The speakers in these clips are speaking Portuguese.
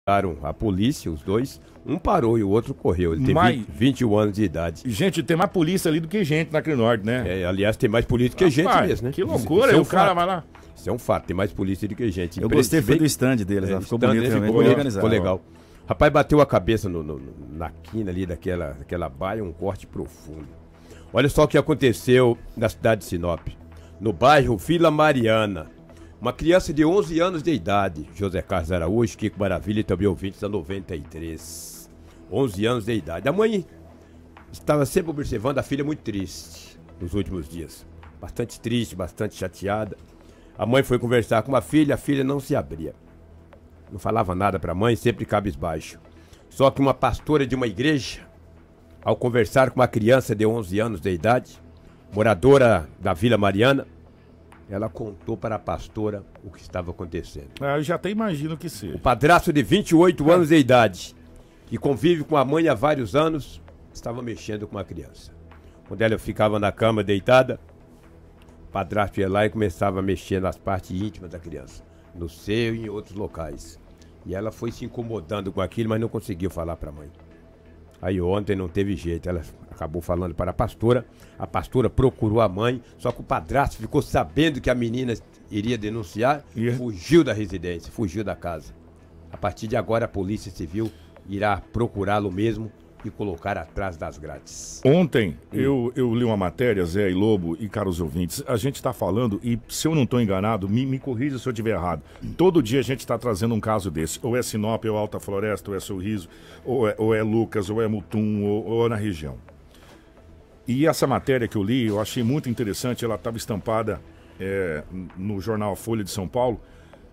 A polícia, os dois, um parou e o outro correu. Ele tem 21 anos de idade. Gente, tem mais polícia ali do que gente na Norte, né? Aliás, tem mais polícia do que gente mesmo, né? Que loucura, o cara vai lá. Isso é um fato, tem mais polícia do que gente. Eu gostei foi do stand deles, ficou bonito também, bem organizado. Ficou legal. Rapaz, bateu a cabeça na quina ali daquela baia, um corte profundo. Olha só o que aconteceu na cidade de Sinop, no bairro Vila Mariana. Uma criança de 11 anos de idade, José Carlos Araújo, Kiko Maravilha e também ouvintes da 93. 11 anos de idade. A mãe estava sempre observando a filha muito triste nos últimos dias. Bastante triste, bastante chateada. A mãe foi conversar com a filha não se abria. Não falava nada para a mãe, sempre cabisbaixo. Só que uma pastora de uma igreja, ao conversar com uma criança de 11 anos de idade, moradora da Vila Mariana, ela contou para a pastora o que estava acontecendo. Eu já até imagino que seja. O padrasto de 28 anos de idade, que convive com a mãe há vários anos, estava mexendo com a criança. Quando ela ficava na cama deitada, o padrasto ia lá e começava a mexer nas partes íntimas da criança, no seio e em outros locais. E ela foi se incomodando com aquilo, mas não conseguiu falar para a mãe. Aí ontem não teve jeito, ela acabou falando para a pastora procurou a mãe, só que o padrasto ficou sabendo que a menina iria denunciar, fugiu da residência, fugiu da casa. A partir de agora a Polícia Civil irá procurá-lo mesmo e colocar atrás das grades. Ontem eu li uma matéria, Zé e Lobo e caros ouvintes, a gente está falando, e se eu não estou enganado, me corrija se eu estiver errado, todo dia a gente está trazendo um caso desse, ou é Sinop, ou Alta Floresta, ou é Sorriso, ou é Lucas, ou é Mutum, ou na região. E essa matéria que eu li, eu achei muito interessante, ela estava estampada no jornal Folha de São Paulo.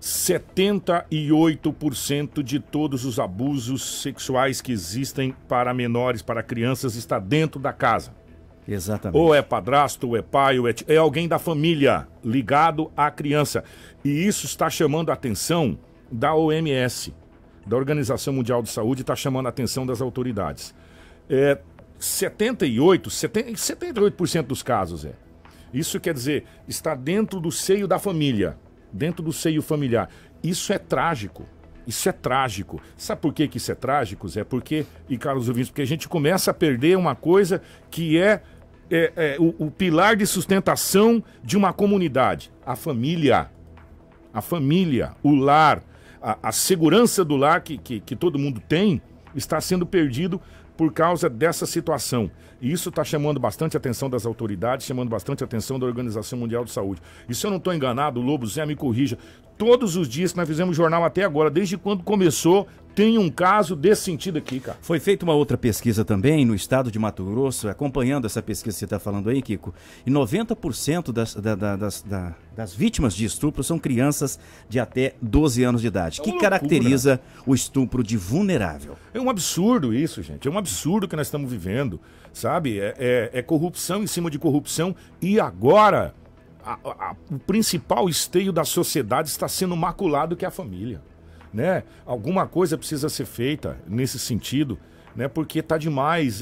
78% de todos os abusos sexuais que existem para menores, para crianças, está dentro da casa. Exatamente. Ou é padrasto, ou é pai, ou é alguém da família ligado à criança. E isso está chamando a atenção da OMS, da Organização Mundial de Saúde, está chamando a atenção das autoridades. 78% dos casos Isso quer dizer, está dentro do seio da família. Dentro do seio familiar. Isso é trágico. Isso é trágico. Sabe por que isso é trágico, Zé? Porque, e caros ouvintes, porque a gente começa a perder uma coisa que é o pilar de sustentação de uma comunidade. A família. A família, o lar, a segurança do lar que todo mundo tem está sendo perdido por causa dessa situação. E isso está chamando bastante atenção das autoridades, chamando bastante atenção da Organização Mundial de Saúde. E se eu não estou enganado, Lobo, Zé, me corrija, todos os dias que nós fizemos jornal até agora, desde quando começou, tem um caso desse sentido aqui, cara. Foi feita uma outra pesquisa também no estado de Mato Grosso, acompanhando essa pesquisa que você está falando aí, Kiko, e 90% das vítimas de estupro são crianças de até 12 anos de idade, que caracteriza o estupro de vulnerável. É um absurdo isso, gente, é um absurdo que nós estamos vivendo, sabe? É corrupção em cima de corrupção e agora o principal esteio da sociedade está sendo maculado, que é a família. Né? Alguma coisa precisa ser feita nesse sentido, né? Porque tá demais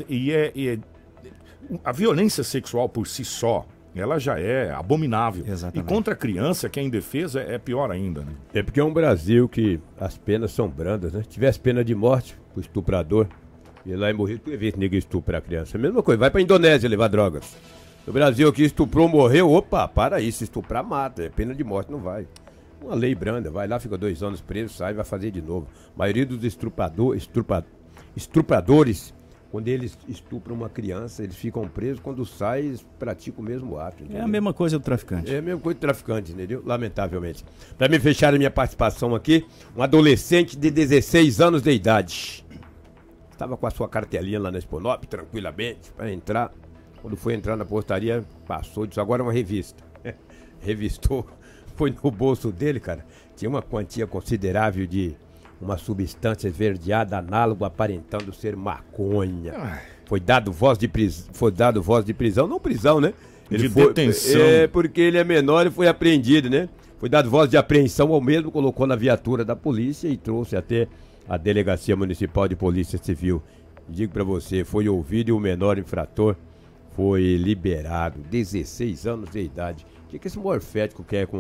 a violência sexual por si só, ela já é abominável. Exatamente. E contra a criança, que é indefesa, é pior ainda, né? É porque é um Brasil que as penas são brandas, né? Se tivesse pena de morte pro estuprador, ia lá e morrer, tu ia ver esse nego estuprar a criança. A mesma coisa, vai pra Indonésia levar drogas. No Brasil aqui, estuprou, morreu, opa, para isso, estuprar mata, é pena de morte, não vai. Uma lei branda, vai lá, fica 2 anos preso, sai e vai fazer de novo. A maioria dos estupradores, quando eles estupram uma criança, eles ficam presos, quando saem, eles praticam o mesmo ato. Entendeu? É a mesma coisa do traficante. É a mesma coisa do traficante, entendeu? Lamentavelmente. Para me fechar a minha participação aqui, um adolescente de 16 anos de idade. Estava com a sua cartelinha lá na Exponop, tranquilamente, para entrar. Quando foi entrar na portaria, passou, disse, agora é uma revista. Revistou. Foi no bolso dele, cara, tinha uma quantia considerável de uma substância esverdeada, análogo, aparentando ser maconha. Foi dado voz de prisão, não prisão, né? Ele foi detenção. Porque ele é menor e foi apreendido, né? Foi dado voz de apreensão ao mesmo, colocou na viatura da polícia e trouxe até a Delegacia Municipal de Polícia Civil. Digo pra você, foi ouvido e o menor infrator foi liberado, 16 anos de idade. O que esse morfético quer com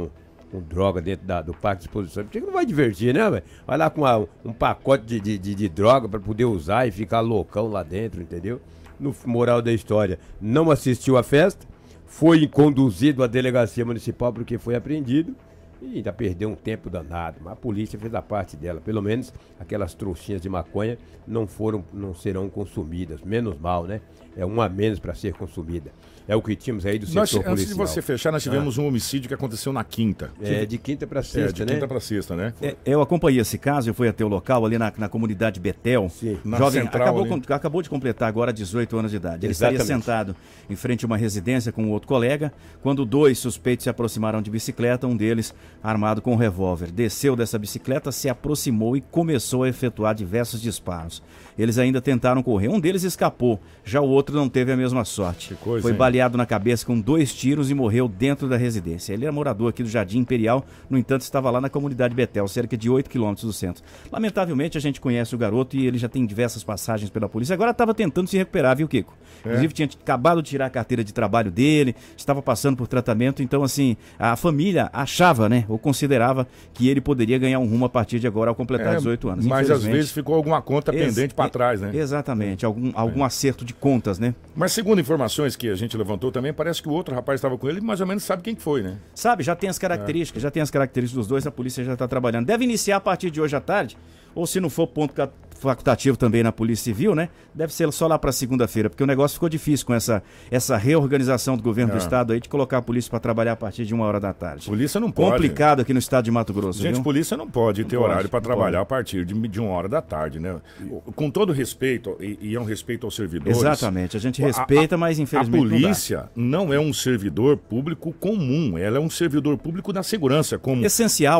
com droga dentro do parque de exposição. Por que não vai divertir, né, velho? Vai lá com um pacote de droga pra poder usar e ficar loucão lá dentro, entendeu? No moral da história, não assistiu à festa, foi conduzido à delegacia municipal porque foi apreendido e ainda perdeu um tempo danado. Mas a polícia fez a parte dela. Pelo menos aquelas trouxinhas de maconha não serão consumidas. Menos mal, né? É uma a menos para ser consumida. É o que tínhamos aí do setor policial. Antes de você fechar, nós tivemos um homicídio que aconteceu na quinta. De quinta para sexta, né? De quinta para sexta, né? Eu acompanhei esse caso, eu fui até o local, ali na comunidade Betel. Sim. Jovem acabou de completar agora 18 anos de idade. Ele estaria sentado em frente a uma residência com outro colega, quando 2 suspeitos se aproximaram de bicicleta, um deles armado com um revólver. Desceu dessa bicicleta, se aproximou e começou a efetuar diversos disparos. Eles ainda tentaram correr. Um deles escapou, já o outro não teve a mesma sorte. Foi baleado na cabeça com 2 tiros e morreu dentro da residência. Ele era morador aqui do Jardim Imperial, no entanto estava lá na comunidade Betel, cerca de 8 quilômetros do centro. Lamentavelmente a gente conhece o garoto e ele já tem diversas passagens pela polícia. Agora estava tentando se recuperar, viu, Kiko? Inclusive tinha acabado de tirar a carteira de trabalho dele, estava passando por tratamento, então assim, a família achava, né, ou considerava que ele poderia ganhar um rumo a partir de agora ao completar 18 anos. Mas às vezes ficou alguma conta pendente para trás, né? Exatamente, algum acerto de contas, né? Mas segundo informações que a gente levantou também, parece que o outro rapaz estava com ele, mais ou menos sabe quem que foi, né? Sabe, já tem as características, dos dois, a polícia já está trabalhando. Deve iniciar a partir de hoje à tarde, ou se não for ponto facultativo também na Polícia Civil, né? Deve ser só lá para segunda-feira, porque o negócio ficou difícil com essa reorganização do governo do estado aí de colocar a polícia para trabalhar a partir de 1h da tarde. Polícia não pode. Complicado aqui no estado de Mato Grosso, Gente, viu? polícia não pode ter horário para trabalhar a partir de 1h da tarde, né? Com todo respeito, e é um respeito aos servidores. Exatamente, a gente respeita, mas infelizmente a polícia não é um servidor público comum, ela é um servidor público da segurança, como essencial,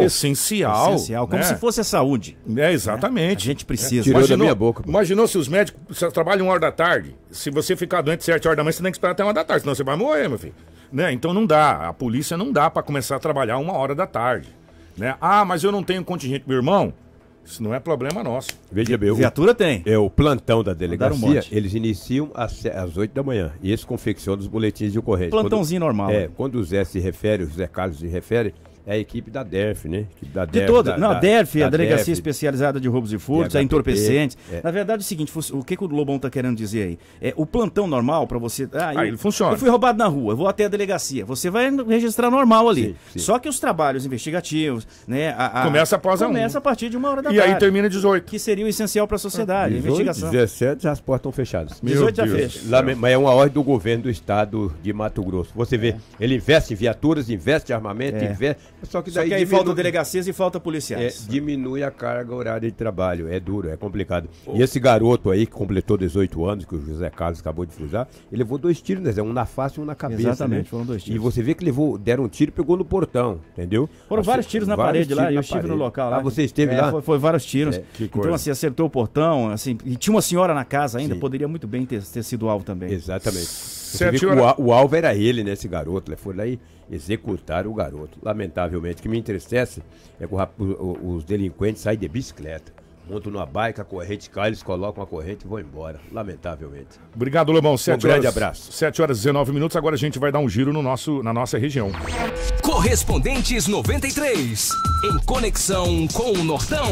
como né? se fosse a saúde. Exatamente. A gente precisa. Tirou da minha boca. Imaginou se os médicos trabalham 1h da tarde, se você ficar doente 7h você tem que esperar até 1h, senão você vai morrer, meu filho. Né? Então não dá, a polícia não dá para começar a trabalhar 1h, né? Ah, mas eu não tenho contingente, meu irmão. Isso não é problema nosso. Veja bem, viatura tem. O plantão da delegacia, eles iniciam às 8h. E esse confecciona os boletins de ocorrência. Plantãozinho normal. Quando o Zé se refere, o Zé Carlos se refere, é a equipe da DERF, né? A DERF, a Delegacia Especializada de Roubos e Furtos, a entorpecentes. Na verdade é o seguinte, o que o Lobão tá querendo dizer aí? O plantão normal para você... ele funciona. Eu fui roubado na rua, eu vou até a delegacia. Você vai registrar normal ali. Sim. Só que os trabalhos investigativos, né? Começa após a 1h. Começa a partir de 1h da tarde. E aí termina 18h. Que seria o essencial para a sociedade, 18, investigação. 17 já as portas estão fechadas. 18 já fecha. Mas é uma ordem do governo do estado de Mato Grosso. Você vê, ele investe em viaturas, investe em armamento, investe... Só que daí falta delegacias e falta policiais. Diminui a carga horária de trabalho. É duro, é complicado. E esse garoto aí, que completou 18 anos, que o José Carlos acabou de frisar, ele levou 2 tiros, né? Um na face e um na cabeça. Exatamente, né? foram 2 tiros. E você vê que deram um tiro e pegou no portão, entendeu? Foram vários tiros na parede lá, eu estive no local lá. Você esteve lá? Foi vários tiros. Então, assim, acertou o portão, assim, e tinha uma senhora na casa ainda, poderia muito bem ter sido alvo também. Exatamente. Você vê que o alvo era ele, né, esse garoto. Ele foi lá e executaram o garoto. Lamentavelmente, o que me entristece é que os delinquentes saem de bicicleta. Montam numa bike, a corrente cai, eles colocam a corrente e vão embora. Lamentavelmente. Obrigado, Lobão. Grande abraço. 7h19. Agora a gente vai dar um giro na nossa região. Correspondentes 93. Em conexão com o Nortão.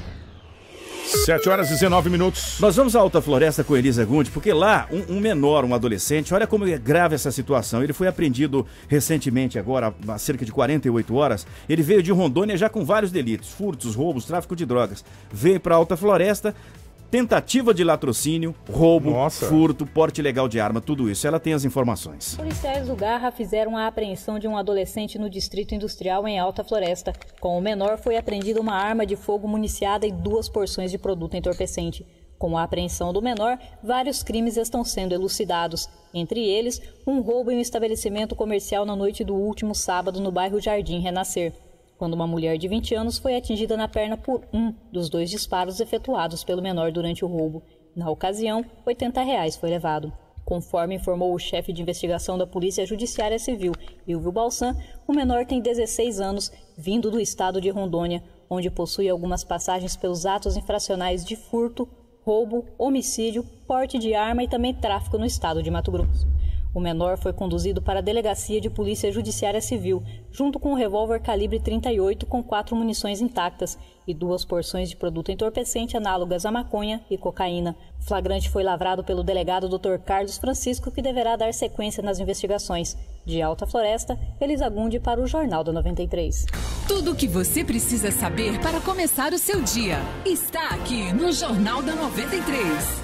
7h19. Nós vamos à Alta Floresta com Elisa Gundi, porque lá um menor, um adolescente, olha como é grave essa situação. Ele foi apreendido recentemente, agora, há cerca de 48 horas. Ele veio de Rondônia já com vários delitos, furtos, roubos, tráfico de drogas. Veio para a Alta Floresta, tentativa de latrocínio, roubo, furto, porte ilegal de arma, tudo isso. Ela tem as informações. Policiais do Garra fizeram a apreensão de um adolescente no Distrito Industrial em Alta Floresta. Com o menor foi apreendida uma arma de fogo municiada e 2 porções de produto entorpecente. Com a apreensão do menor, vários crimes estão sendo elucidados. Entre eles, um roubo em um estabelecimento comercial na noite do último sábado no bairro Jardim Renascer, quando uma mulher de 20 anos foi atingida na perna por um dos 2 disparos efetuados pelo menor durante o roubo. Na ocasião, R$80 foi levado. Conforme informou o chefe de investigação da Polícia Judiciária Civil, Ilvio Balsan, o menor tem 16 anos, vindo do estado de Rondônia, onde possui algumas passagens pelos atos infracionais de furto, roubo, homicídio, porte de arma e também tráfico no estado de Mato Grosso. O menor foi conduzido para a Delegacia de Polícia Judiciária Civil, junto com um revólver calibre 38 com 4 munições intactas e 2 porções de produto entorpecente análogas a maconha e cocaína. O flagrante foi lavrado pelo delegado Dr. Carlos Francisco, que deverá dar sequência nas investigações. De Alta Floresta, Elisa Gundi para o Jornal da 93. Tudo o que você precisa saber para começar o seu dia está aqui no Jornal da 93.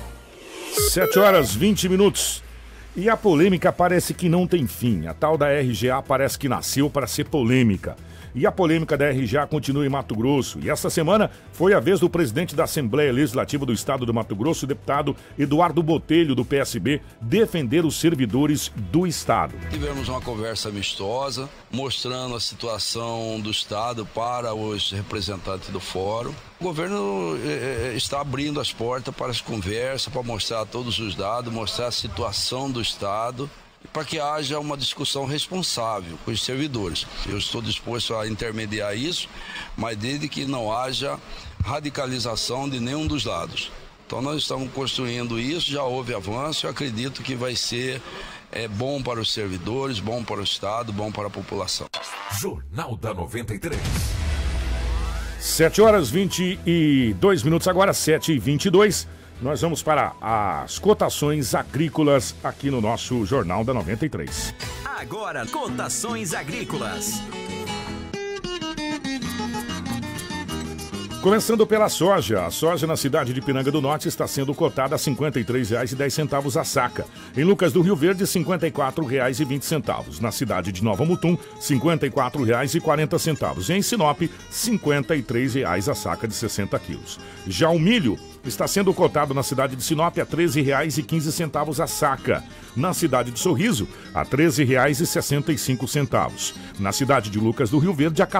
7h20. E a polêmica parece que não tem fim. A tal da RGA parece que nasceu para ser polêmica. E a polêmica da RGA continua em Mato Grosso. E essa semana foi a vez do presidente da Assembleia Legislativa do Estado do Mato Grosso, o deputado Eduardo Botelho, do PSB, defender os servidores do Estado. Tivemos uma conversa amistosa, mostrando a situação do Estado para os representantes do fórum. O governo está abrindo as portas para as conversas, para mostrar todos os dados, mostrar a situação do Estado, para que haja uma discussão responsável com os servidores. Eu estou disposto a intermediar isso, mas desde que não haja radicalização de nenhum dos lados. Então nós estamos construindo isso, já houve avanço, eu acredito que vai ser bom para os servidores, bom para o Estado, bom para a população. Jornal da 93. 7h22, agora 7h22. Nós vamos para as cotações agrícolas aqui no nosso Jornal da 93. Agora, cotações agrícolas. Começando pela soja. A soja na cidade de Piranga do Norte está sendo cotada a R$ 53,10 a saca. Em Lucas do Rio Verde, R$ 54,20. Na cidade de Nova Mutum, R$ 54,40. E em Sinop, R$ 53 a saca de 60 quilos. Já o milho está sendo cotado na cidade de Sinop a R$ 13,15 a saca. Na cidade de Sorriso, a R$ 13,65. Na cidade de Lucas do Rio Verde, a R$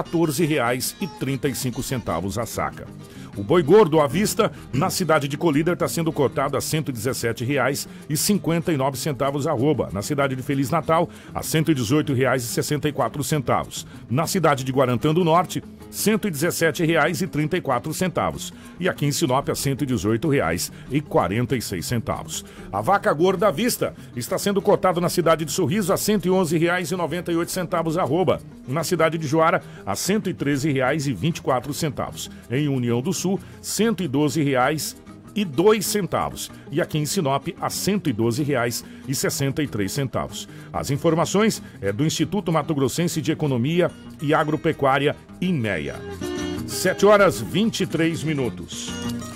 14,35 a saca. O boi gordo à vista, na cidade de Colíder, está sendo cotado a R$ 117,59 arroba. Na cidade de Feliz Natal, a R$ 118,64. Na cidade de Guarantã do Norte, R$ 117,34. E aqui em Sinop, a R$ 118,46. A vaca gorda à vista está sendo cotada na cidade de Sorriso a R$ 111,98 arroba. Na cidade de Joara, a R$ 113,24. Em União do Sul, R$ 112,02. E aqui em Sinop, a R$ 112,63. As informações é do Instituto Mato Grossense de Economia e Agropecuária, IMEA. 7h23.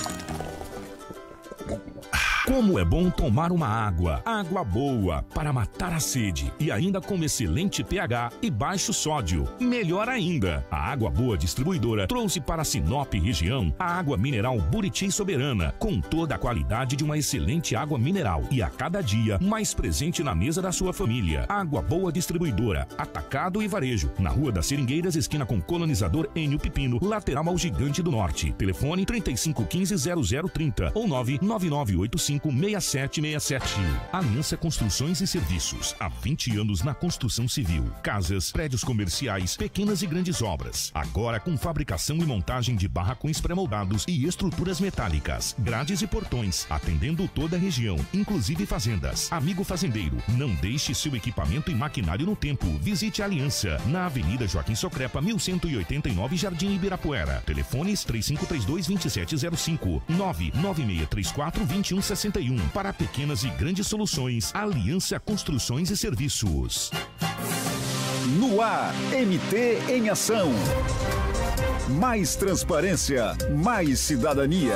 Como é bom tomar uma água boa, para matar a sede e ainda com excelente pH e baixo sódio. Melhor ainda, a Água Boa Distribuidora trouxe para Sinop região a água mineral Buriti Soberana, com toda a qualidade de uma excelente água mineral e a cada dia mais presente na mesa da sua família. Água Boa Distribuidora, atacado e varejo, na Rua das Seringueiras, esquina com Colonizador Enio Pipino, lateral ao Gigante do Norte. Telefone 3515-0030 ou 99985-6767. Aliança Construções e Serviços. Há 20 anos na construção civil. Casas, prédios comerciais, pequenas e grandes obras. Agora com fabricação e montagem de barracões pré-moldados e estruturas metálicas, grades e portões, atendendo toda a região, inclusive fazendas. Amigo fazendeiro, não deixe seu equipamento e maquinário no tempo. Visite a Aliança, na Avenida Joaquim Socrepa, 1189, Jardim Ibirapuera. Telefones 3532-2705, 99634-2161. Para pequenas e grandes soluções, Aliança Construções e Serviços. No ar, MT em ação. Mais transparência, mais cidadania.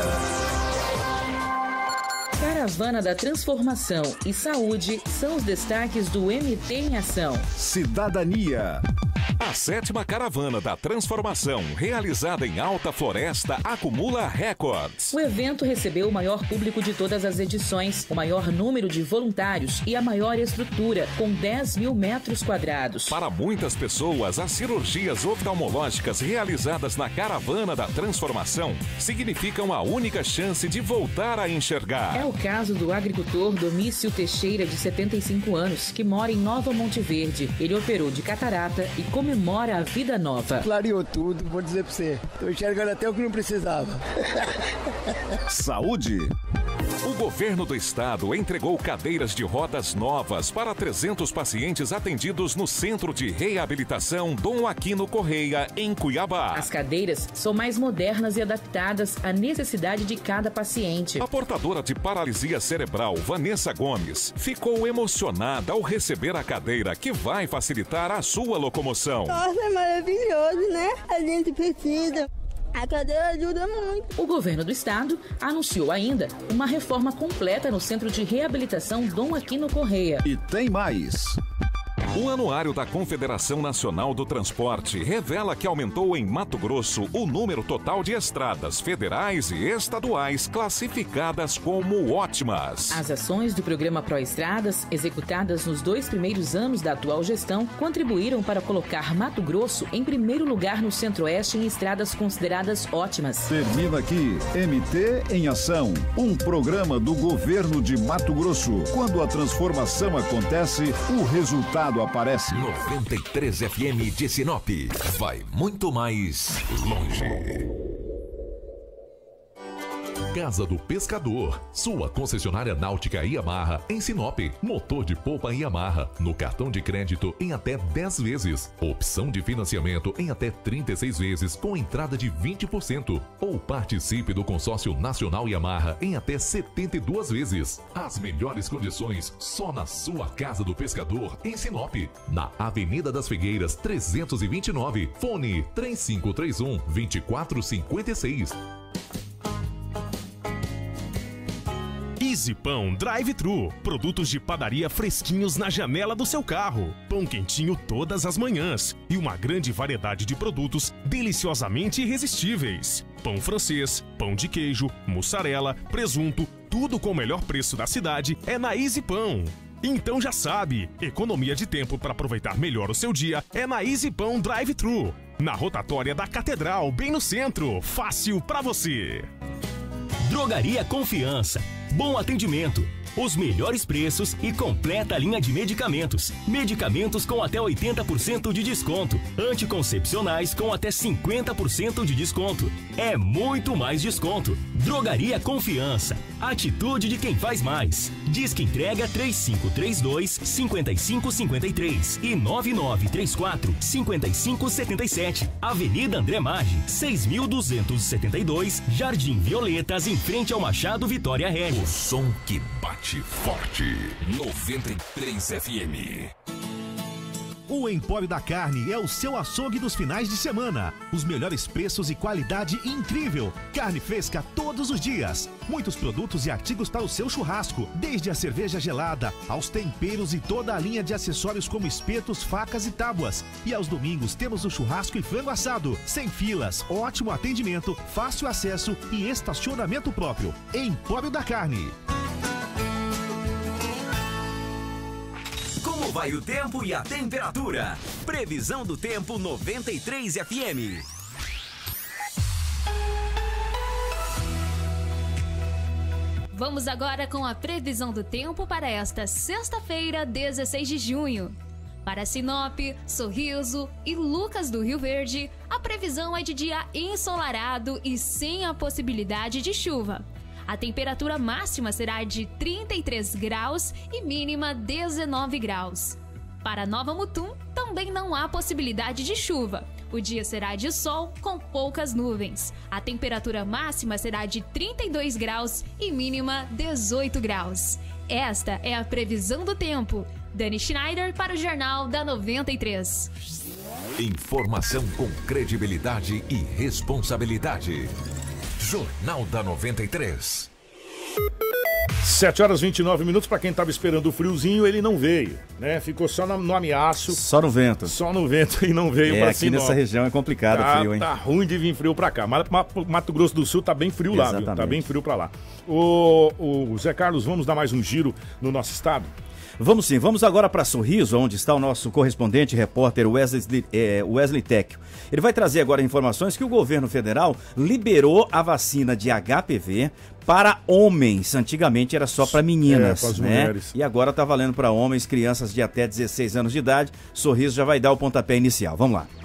Caravana da Transformação e Saúde são os destaques do MT em Ação. Cidadania. A 7ª Caravana da Transformação, realizada em Alta Floresta, acumula recordes. O evento recebeu o maior público de todas as edições, o maior número de voluntários e a maior estrutura, com 10 mil metros quadrados. Para muitas pessoas, as cirurgias oftalmológicas realizadas na Caravana da Transformação significam a única chance de voltar a enxergar. É o caso do agricultor Domício Teixeira, de 75 anos, que mora em Nova Monte Verde. Ele operou de catarata e comemora a vida nova. Clareou tudo, vou dizer pra você. Tô enxergando até o que não precisava. Saúde. O governo do estado entregou cadeiras de rodas novas para 300 pacientes atendidos no Centro de Reabilitação Dom Aquino Correia, em Cuiabá. As cadeiras são mais modernas e adaptadas à necessidade de cada paciente. A portadora de paralisia cerebral, Vanessa Gomes, ficou emocionada ao receber a cadeira que vai facilitar a sua locomoção. Nossa, é maravilhoso, né? A gente precisa. A cadeira ajuda muito. O governo do estado anunciou ainda uma reforma completa no Centro de Reabilitação Dom Aquino Correia. E tem mais. O Anuário da Confederação Nacional do Transporte revela que aumentou em Mato Grosso o número total de estradas federais e estaduais classificadas como ótimas. As ações do programa Proestradas, executadas nos 2 primeiros anos da atual gestão, contribuíram para colocar Mato Grosso em primeiro lugar no Centro-Oeste em estradas consideradas ótimas. Termina aqui MT em Ação, um programa do governo de Mato Grosso. Quando a transformação acontece, o resultado aparece. 93 FM de Sinop. Vai muito mais longe. Casa do Pescador, sua concessionária náutica Yamaha em Sinop. Motor de polpa Yamaha, no cartão de crédito em até 10 vezes. Opção de financiamento em até 36 vezes com entrada de 20%. Ou participe do consórcio nacional Yamaha em até 72 vezes. As melhores condições só na sua Casa do Pescador em Sinop. Na Avenida das Figueiras 329. Fone 3531-2456. Easy Pão Drive-Thru. Produtos de padaria fresquinhos na janela do seu carro. Pão quentinho todas as manhãs. E uma grande variedade de produtos deliciosamente irresistíveis. Pão francês, pão de queijo, mussarela, presunto, tudo com o melhor preço da cidade é na Easy Pão. Então já sabe, economia de tempo para aproveitar melhor o seu dia é na Easy Pão Drive-Thru. Na rotatória da Catedral, bem no centro. Fácil para você. Drogaria Confiança. Bom atendimento, os melhores preços e completa linha de medicamentos. Medicamentos com até 80% de desconto. Anticoncepcionais com até 50% de desconto. É muito mais desconto. Drogaria Confiança. Atitude de quem faz mais. Disque entrega 3532-5553 e 9934-5577. Avenida André Maggi, 6272, Jardim Violetas, em frente ao Machado Vitória Regis. O som que bate forte. 93 FM. O Empório da Carne é o seu açougue dos finais de semana. Os melhores preços e qualidade incrível. Carne fresca todos os dias. Muitos produtos e artigos para o seu churrasco. Desde a cerveja gelada, aos temperos e toda a linha de acessórios como espetos, facas e tábuas. E aos domingos temos o churrasco e frango assado. Sem filas, ótimo atendimento, fácil acesso e estacionamento próprio. Empório da Carne. Como vai o tempo e a temperatura? Previsão do tempo 93 FM. Vamos agora com a previsão do tempo para esta sexta-feira, 16 de junho. Para Sinop, Sorriso e Lucas do Rio Verde, a previsão é de dia ensolarado e sem a possibilidade de chuva. A temperatura máxima será de 33 graus e mínima 19 graus. Para Nova Mutum, também não há possibilidade de chuva. O dia será de sol com poucas nuvens. A temperatura máxima será de 32 graus e mínima 18 graus. Esta é a previsão do tempo. Dani Schneider para o Jornal da 93. Informação com credibilidade e responsabilidade. Jornal da 93. 7 horas e 29 minutos. Para quem estava esperando o friozinho, ele não veio, né? Ficou só no ameaço. Só no vento. Só no vento e não veio para Sinop. Aqui nessa região é complicado o frio, hein? Tá ruim de vir frio para cá. Mas Mato Grosso do Sul tá bem frio lá, viu? Tá bem frio para lá. O Zé Carlos, vamos dar mais um giro no nosso estado? Vamos sim, vamos agora para Sorriso, onde está o nosso correspondente repórter Wesley Tecchio. Ele vai trazer agora informações que o governo federal liberou a vacina de HPV para homens. Antigamente era só para meninas, né? Mulheres. E agora está valendo para homens, crianças de até 16 anos de idade. Sorriso já vai dar o pontapé inicial. Vamos lá.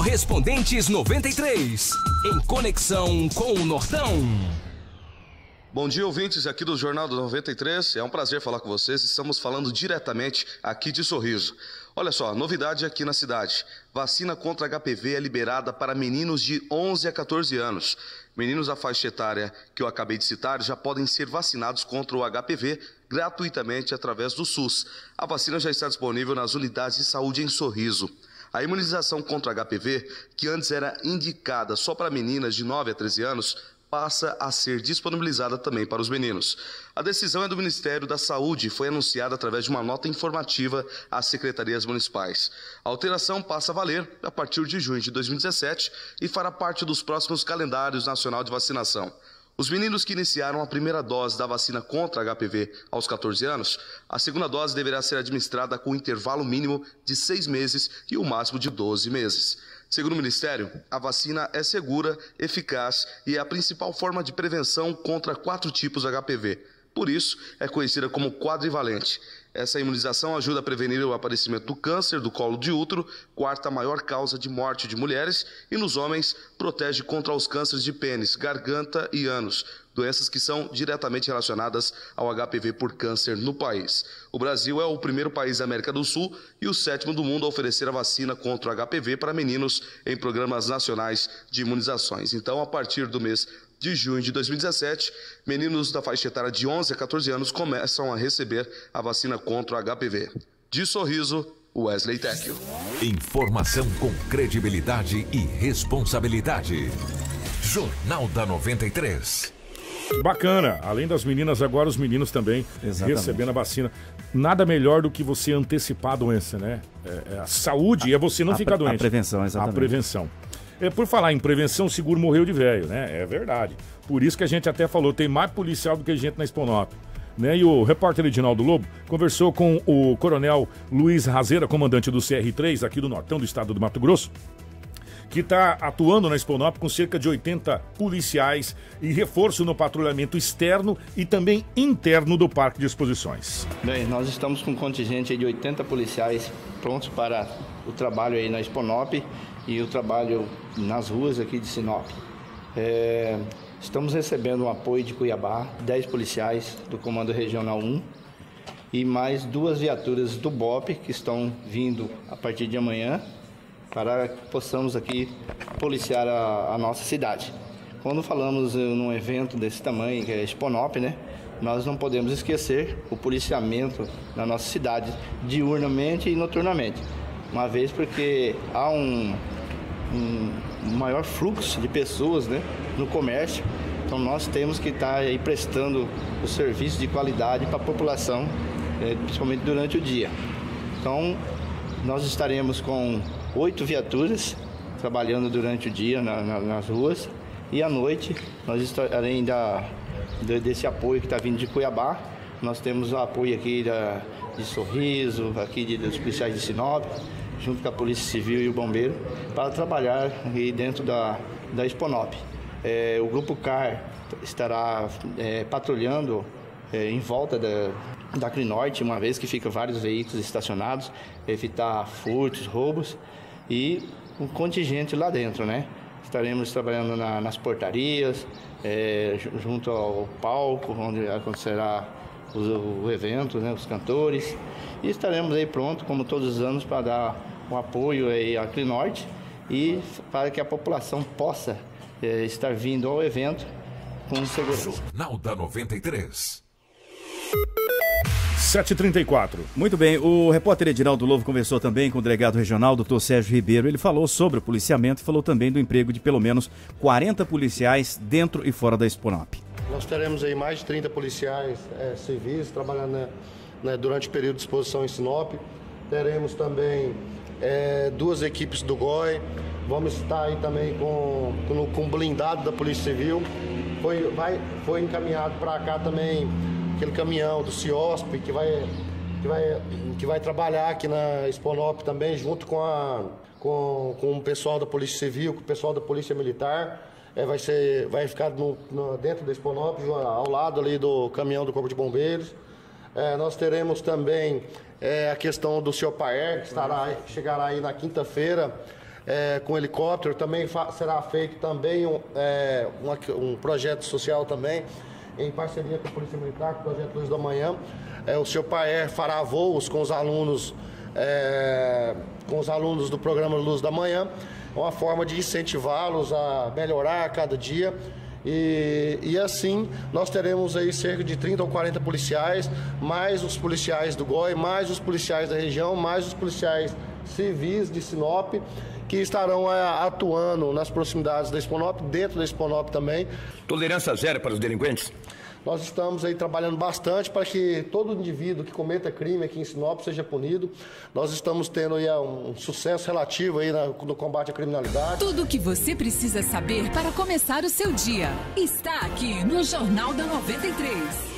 Correspondentes 93, em conexão com o Nortão. Bom dia, ouvintes aqui do Jornal do 93. É um prazer falar com vocês. Estamos falando diretamente aqui de Sorriso. Olha só, novidade aqui na cidade. Vacina contra HPV é liberada para meninos de 11 a 14 anos. Meninos da faixa etária que eu acabei de citar já podem ser vacinados contra o HPV gratuitamente através do SUS. A vacina já está disponível nas unidades de saúde em Sorriso. A imunização contra HPV, que antes era indicada só para meninas de 9 a 13 anos, passa a ser disponibilizada também para os meninos. A decisão é do Ministério da Saúde e foi anunciada através de uma nota informativa às secretarias municipais. A alteração passa a valer a partir de junho de 2017 e fará parte dos próximos calendários nacional de vacinação. Os meninos que iniciaram a primeira dose da vacina contra HPV aos 14 anos, a segunda dose deverá ser administrada com um intervalo mínimo de 6 meses e o máximo de 12 meses. Segundo o Ministério, a vacina é segura, eficaz e é a principal forma de prevenção contra 4 tipos de HPV. Por isso, é conhecida como quadrivalente. Essa imunização ajuda a prevenir o aparecimento do câncer do colo de útero, quarta maior causa de morte de mulheres, e nos homens protege contra os cânceres de pênis, garganta e ânus, doenças que são diretamente relacionadas ao HPV por câncer no país. O Brasil é o primeiro país da América do Sul e o 7º do mundo a oferecer a vacina contra o HPV para meninos em programas nacionais de imunizações. Então, a partir do mês de junho de 2017, meninos da faixa etária de 11 a 14 anos começam a receber a vacina contra o HPV. De Sorriso, Wesley Tecchio. Informação com credibilidade e responsabilidade. Jornal da 93. Bacana. Além das meninas, agora os meninos também recebendo a vacina. Nada melhor do que você antecipar a doença, né? A saúde é você não ficar doente. A prevenção, exatamente. A prevenção. Por falar em prevenção, o seguro morreu de velho, né? É verdade. Por isso que a gente até falou, tem mais policial do que gente na Exponop. Né? E o repórter Edinaldo Lobo conversou com o coronel Luiz Razeira, comandante do CR3 aqui do Nortão do estado do Mato Grosso, que está atuando na Exponop com cerca de 80 policiais e reforço no patrulhamento externo e também interno do Parque de Exposições. Bem, nós estamos com um contingente de 80 policiais prontos para o trabalho aí na Exponop e o trabalho nas ruas aqui de Sinop. Estamos recebendo um apoio de Cuiabá, 10 policiais do Comando Regional 1 e mais 2 viaturas do BOP que estão vindo a partir de amanhã para que possamos aqui policiar a nossa cidade. Quando falamos num evento desse tamanho, que é a Exponop, né, nós não podemos esquecer o policiamento na nossa cidade, diurnamente e noturnamente. Uma vez porque há um maior fluxo de pessoas, né, no comércio, então nós temos que estar aí prestando o serviço de qualidade para a população, principalmente durante o dia. Então, nós estaremos com 8 viaturas trabalhando durante o dia nas ruas e à noite, nós além desse apoio que está vindo de Cuiabá, nós temos o apoio aqui de Sorriso, aqui dos policiais de Sinop, junto com a Polícia Civil e o Bombeiro, para trabalhar aí dentro da Exponop. O Grupo CAR estará patrulhando em volta da Crinorte, uma vez que ficam vários veículos estacionados, evitar furtos, roubos e um contingente lá dentro, né? Estaremos trabalhando nas portarias, junto ao palco, onde acontecerá o evento, né, os cantores, e estaremos aí prontos, como todos os anos, para dar um apoio aí à Crinorte e para que a população possa estar vindo ao evento com segurança. Jornal da 93. 7h34. Muito bem, o repórter Edinaldo Lobo conversou também com o delegado regional, doutor Sérgio Ribeiro. Ele falou sobre o policiamento e falou também do emprego de pelo menos 40 policiais dentro e fora da Exponop. Nós teremos aí mais de 30 policiais civis trabalhando durante o período de exposição em Sinop. Teremos também 2 equipes do GOI. Vamos estar aí também com blindado da Polícia Civil. Foi encaminhado para cá também aquele caminhão do CIOSP que vai trabalhar aqui na Exponop também, junto com o pessoal da Polícia Civil, com o pessoal da Polícia Militar. Vai ficar dentro da Exponop, ao lado ali do caminhão do Corpo de Bombeiros. Nós teremos também a questão do Ciopaer, que chegará aí na quinta-feira com helicóptero. Também será feito também um projeto social também, em parceria com a Polícia Militar, com o Projeto Luz da Manhã. O Sr. Paer fará voos com os alunos do programa Luz da Manhã, uma forma de incentivá-los a melhorar a cada dia. E assim nós teremos aí cerca de 30 ou 40 policiais, mais os policiais do GOI, mais os policiais da região, mais os policiais civis de Sinop, que estarão atuando nas proximidades da Exponop, dentro da Exponop também. Tolerância zero para os delinquentes? Nós estamos aí trabalhando bastante para que todo indivíduo que cometa crime aqui em Sinop seja punido. Nós estamos tendo aí um sucesso relativo aí no combate à criminalidade. Tudo o que você precisa saber para começar o seu dia está aqui no Jornal da 93.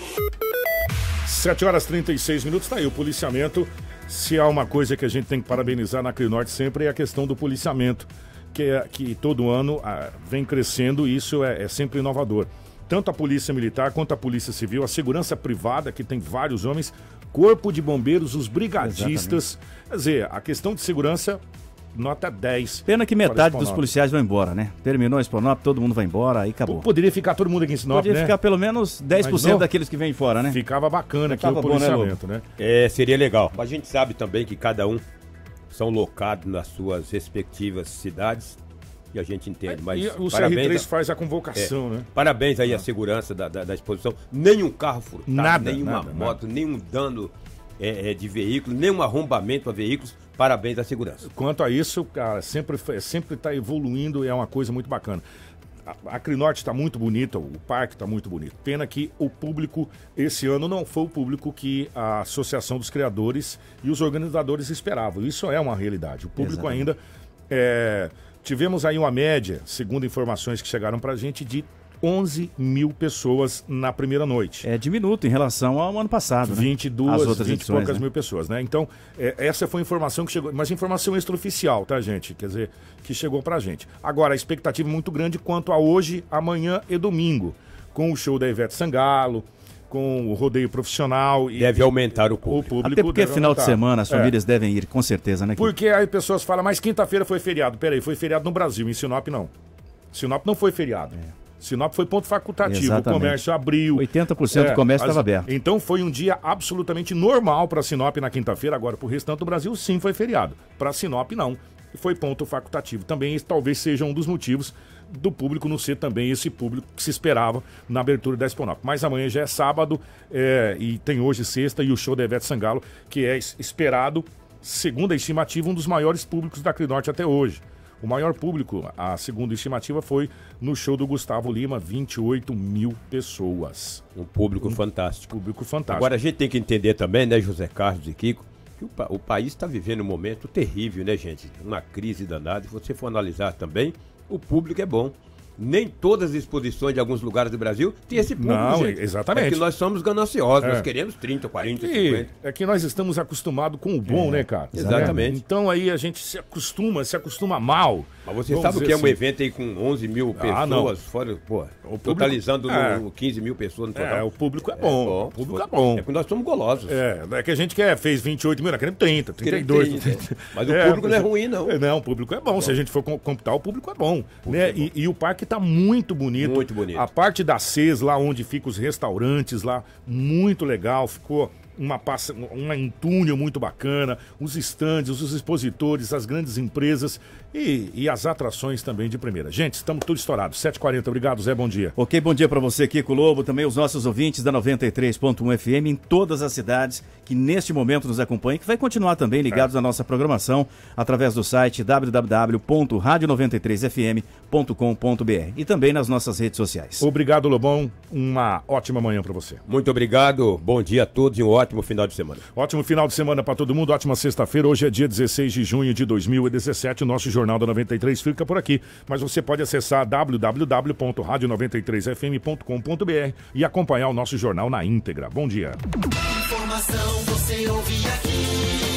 7 horas e 36 minutos, tá aí o policiamento. Se há uma coisa que a gente tem que parabenizar na Crinorte sempre é a questão do policiamento, que todo ano vem crescendo e isso é sempre inovador. Tanto a Polícia Militar quanto a Polícia Civil, a segurança privada, que tem vários homens, Corpo de Bombeiros, os brigadistas. Exatamente. Quer dizer, a questão de segurança, nota 10. Pena que metade dos policiais vão embora, né? Terminou a Exponop, todo mundo vai embora, aí acabou. Poderia ficar todo mundo aqui em Sinop, Poderia ficar pelo menos 10% daqueles que vêm fora, né? Ficava bacana aqui o policiamento, né? Seria legal. A gente sabe também que cada um são locados nas suas respectivas cidades. E a gente entende, mas e o CR3 faz a convocação, né? Parabéns aí à segurança da exposição. Nenhum carro furtado, nenhuma moto, nenhum dano de veículo, nenhum arrombamento a veículos. Parabéns à segurança. Quanto a isso, cara, sempre está evoluindo e é uma coisa muito bacana. A Crinorte está muito bonita, o parque está muito bonito. Pena que o público, esse ano, não foi o público que a Associação dos Criadores e os organizadores esperavam. Isso é uma realidade. O público ainda... Tivemos aí uma média, segundo informações que chegaram pra gente, de 11 mil pessoas na primeira noite. É diminuto em relação ao ano passado, né? 20 e poucas mil pessoas, né? Então, essa foi a informação que chegou, mas informação extraoficial, tá, gente? Quer dizer, que chegou pra gente. Agora, a expectativa é muito grande quanto a hoje, amanhã e domingo, com o show da Ivete Sangalo, com o rodeio profissional. Deve aumentar o público. Até porque final de semana as famílias devem ir, com certeza, né? Porque aí pessoas falam, mas quinta-feira foi feriado. Peraí, foi feriado no Brasil, em Sinop não. Sinop não foi feriado. Sinop foi ponto facultativo, exatamente. O comércio abriu. 80% do comércio estava aberto. Então foi um dia absolutamente normal para Sinop na quinta-feira. Agora, para o restante do Brasil, sim, foi feriado. Para Sinop, não. Foi ponto facultativo. Também talvez seja um dos motivos do público não ser também esse público que se esperava na abertura da Exponop. Mas amanhã já é sábado e tem hoje sexta e o show da Ivete Sangalo, que é esperado, segundo a estimativa, um dos maiores públicos da Crinorte até hoje. O maior público, a segunda estimativa, foi no show do Gustavo Lima, 28 mil pessoas. Um público fantástico. Público fantástico. Agora a gente tem que entender também, né, José Carlos e Kiko, que o país está vivendo um momento terrível, né, gente? Uma crise danada. Se você for analisar também, o público é bom. Nem todas as exposições de alguns lugares do Brasil tem esse público, não, gente. Exatamente. É que nós somos gananciosos, nós queremos 30, 40, 50. É que nós estamos acostumados com o bom, né, cara? Exatamente. Então aí a gente se acostuma mal. Mas você sabe o que é um evento aí com 11 mil pessoas, fora, totalizando 15 mil pessoas no total? O público é bom. O público é bom. É porque nós somos golosos. É que a gente fez 28 mil, nós queremos 30, 32. 30, Mas o público não é ruim, não. Não, o público é bom. Se a gente for computar, o público é bom. Né? E o parque tá muito bonito. Muito bonito. A parte da CES, lá onde ficam os restaurantes, lá, muito legal. Ficou um túnel muito bacana, os estandes, os expositores, as grandes empresas e as atrações também de primeira. Gente, estamos todos estourados. 7h40, obrigado, Zé, bom dia. Ok, bom dia para você, Kiko Lobo, também os nossos ouvintes da 93.1 FM em todas as cidades que neste momento nos acompanham, que vai continuar também ligados à nossa programação através do site www.radio93fm.com.br e também nas nossas redes sociais. Obrigado, Lobão, uma ótima manhã para você. Muito obrigado, bom dia a todos e um ótimo final de semana. Ótimo final de semana para todo mundo, ótima sexta-feira. Hoje é dia 16 de junho de 2017. O nosso Jornal da 93 fica por aqui, mas você pode acessar www.radio93fm.com.br e acompanhar o nosso jornal na íntegra. Bom dia. Informação você ouve aqui.